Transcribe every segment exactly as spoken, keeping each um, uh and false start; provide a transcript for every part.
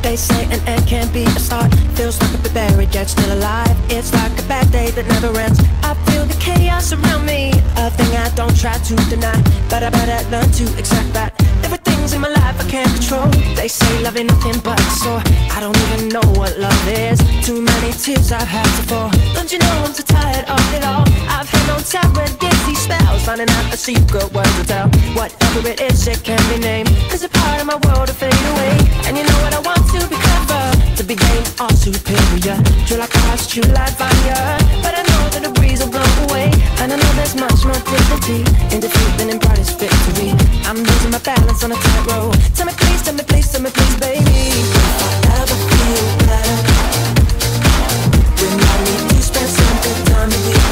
They say an end can be a start. Feels like I've been buried yet still alive. It's like a bad day that never ends. I feel the chaos around me, a thing I don't try to deny, but I better learn to accept that there are things in my life I can't control. They say love ain't nothing but a sore. I don't even know what love is. Too many tears I've had to fall. Don't you know I'm so tired of it all? I've had no time with dizzy spells, finding out a secret word to tell. Whatever it is, it can be named. There's a part of my world to fade away. And you know what, I want to be clever, to be vain or superior. True like hearts, true like fire. But I know that the breeze will blow away, and I know there's much more dignity in defeat than in brightest victory. I'm losing my balance on a tightrope. Tell me please, tell me please, tell me please, baby. If I ever feel better, remind me to spend some good time with you.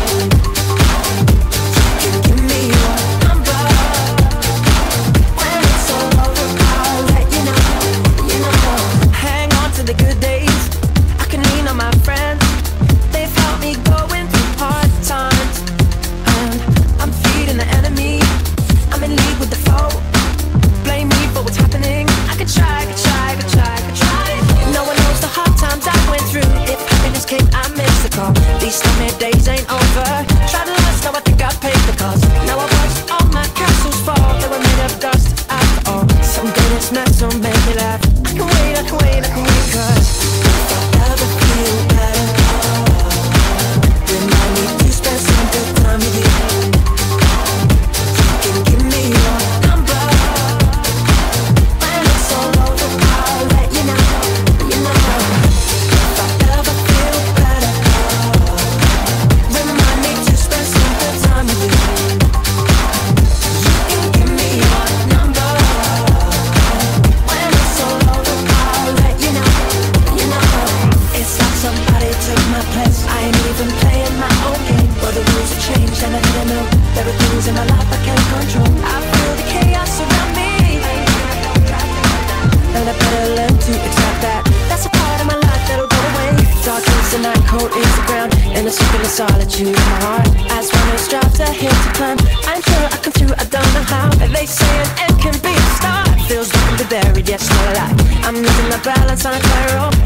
You can give me your number. When it's all over, I'll let you know, you know. Hang on to the good days, I can lean on my friends. They've helped me going through hard times, and I'm feeding the enemy. I'm in league with the foe. Blame me for what's happening. I could try, I could try, I could try, I could try. No one knows the hard times I went through. If happiness came, I missed the call. These stormy days ain't over. Try to last, now I think I paid the cost. Now I watched all my castles fall. They were made of dust after all. Someday it's not so make me laugh. I can wait, I can wait, I can wait, cause if I ever feel better, remind me to spend some good time with you. You can give me your number. When it's all over, I'll let you know, you know. If I ever feel better, remind me to spend some good time with you. You can give me your number. When it's all over, I'll let you know, you know. It's like somebody took my place. I ain't even playing my own game, but the rules have changed and I didn't know. There are things in my life I can't control. I feel the chaos around me, and I better learn to accept that. That's a part of my life that'll go away. Dark is the night, cold is the ground, and the circle of solitude in my heart. As one who strives ahead to climb, I'm sure I come through, I don't know how. They say an end can be a start. Feels like I'm buried yet still alive. I'm losing my balance on a tightrope.